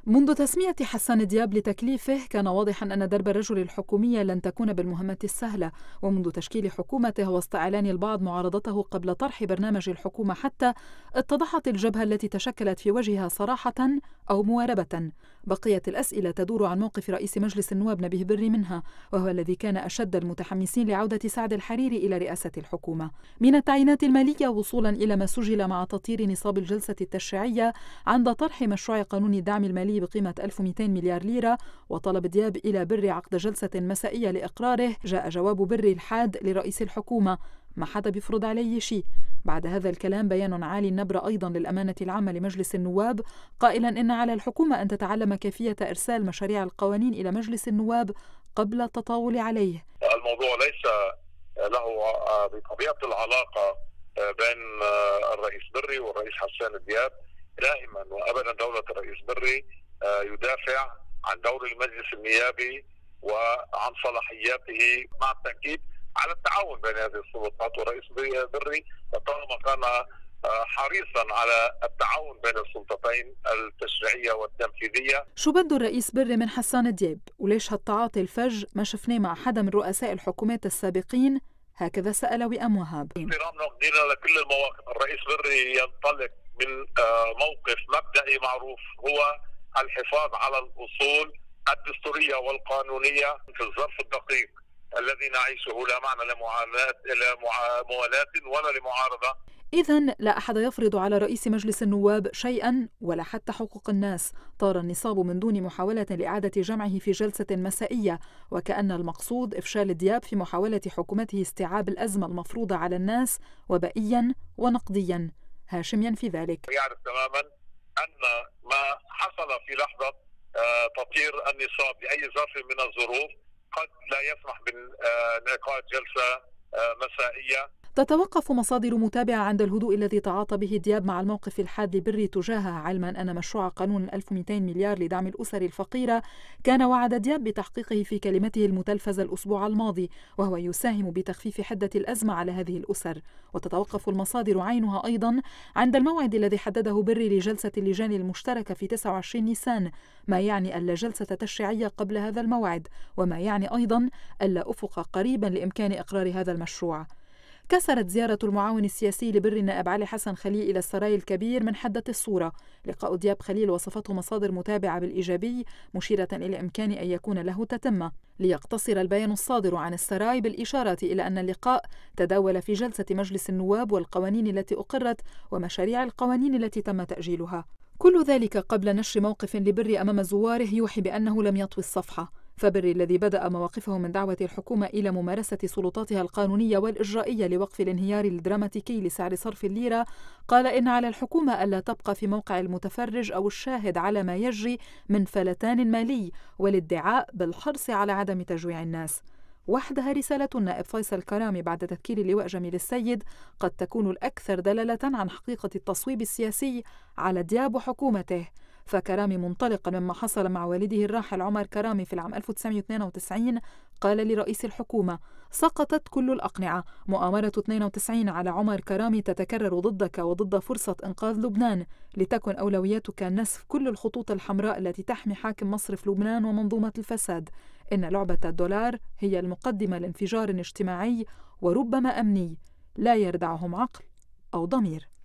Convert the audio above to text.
منذ تسمية حسان دياب لتكليفه كان واضحا أن درب الرجل الحكومية لن تكون بالمهمة السهلة، ومنذ تشكيل حكومته وسط إعلان البعض معارضته قبل طرح برنامج الحكومة حتى اتضحت الجبهة التي تشكلت في وجهها صراحة أو مواربة. بقيت الأسئلة تدور عن موقف رئيس مجلس النواب نبيه بري منها، وهو الذي كان أشد المتحمسين لعودة سعد الحريري إلى رئاسة الحكومة. من التعيينات المالية وصولا إلى ما سجل مع تطهير نصاب الجلسة التشريعية عند طرح مشروع قانون الدعم المالي بقيمة 1200 مليار ليرة وطلب دياب إلى بري عقد جلسة مسائية لإقراره، جاء جواب بري الحاد لرئيس الحكومة: ما حدا بيفرض علي شيء. بعد هذا الكلام بيان عالي النبرة أيضا للأمانة العامة لمجلس النواب قائلا إن على الحكومة أن تتعلم كيفية إرسال مشاريع القوانين إلى مجلس النواب قبل التطاول عليه. الموضوع ليس له بطبيعة العلاقة بين الرئيس بري والرئيس حسان دياب. دائما وأبدا دولة الرئيس بري يدافع عن دور المجلس النيابي وعن صلاحياته، مع التأكيد على التعاون بين هذه السلطات. والرئيس بري طالما كان حريصا على التعاون بين السلطتين التشريعية والتنفيذية. شو بده الرئيس بري من حسان دياب؟ وليش هالتعاطي الفج ما شفناه مع حدا من رؤساء الحكومات السابقين؟ هكذا سأل وئام وهاب. احترامنا وقديرنا لكل المواقف، الرئيس بري ينطلق من موقف مبدئي معروف، هو الحفاظ على الأصول الدستورية والقانونية في الظرف الدقيق الذي نعيشه. لا معنى لموالاة ولا لمعارضة. إذن لا أحد يفرض على رئيس مجلس النواب شيئا ولا حتى حقوق الناس. طار النصاب من دون محاولة لإعادة جمعه في جلسة مسائية، وكأن المقصود إفشال دياب في محاولة حكومته استيعاب الأزمة المفروضة على الناس وبائيا ونقديا. هاشم ينفي ذلك. يعرف تماما أن ما حصل في لحظة تطهير النصاب لأي ظرف من الظروف قد لا يسمح بانعقاد جلسة مسائية. تتوقف مصادر متابعة عند الهدوء الذي تعاطى به دياب مع الموقف الحاد لبري تجاهه، علما أن مشروع قانون 1200 مليار لدعم الأسر الفقيرة كان وعد دياب بتحقيقه في كلمته المتلفزة الأسبوع الماضي، وهو يساهم بتخفيف حدة الأزمة على هذه الأسر. وتتوقف المصادر عينها أيضا عند الموعد الذي حدده بري لجلسة اللجان المشتركة في 29 نيسان، ما يعني ألا جلسة تشريعية قبل هذا الموعد، وما يعني أيضا ألا أفق قريبا لإمكان إقرار هذا المشروع. كسرت زيارة المعاون السياسي لبري النائب علي حسن خليل إلى السراي الكبير من حدة الصورة. لقاء دياب خليل وصفته مصادر متابعة بالإيجابي، مشيرة إلى إمكان أن يكون له تتمة. ليقتصر البيان الصادر عن السراي بالإشارة إلى أن اللقاء تداول في جلسة مجلس النواب والقوانين التي أقرت ومشاريع القوانين التي تم تأجيلها. كل ذلك قبل نشر موقف لبري أمام زواره يوحي بأنه لم يطوي الصفحة. فبري الذي بدأ مواقفه من دعوة الحكومة إلى ممارسة سلطاتها القانونية والإجرائية لوقف الانهيار الدراماتيكي لسعر صرف الليرة، قال إن على الحكومة ألا تبقى في موقع المتفرج أو الشاهد على ما يجري من فلتان مالي، والادعاء بالحرص على عدم تجويع الناس. وحدها رسالة النائب فيصل كرامي بعد تذكير اللواء جميل السيد قد تكون الأكثر دلالة عن حقيقة التصويب السياسي على دياب وحكومته. فكرامي منطلقا مما حصل مع والده الراحل عمر كرامي في العام 1992 قال لرئيس الحكومة: سقطت كل الأقنعة، مؤامرة 92 على عمر كرامي تتكرر ضدك وضد فرصة إنقاذ لبنان، لتكن أولوياتك نسف كل الخطوط الحمراء التي تحمي حاكم مصرف لبنان ومنظومة الفساد. إن لعبة الدولار هي المقدمة لانفجار اجتماعي وربما أمني لا يردعهم عقل أو ضمير.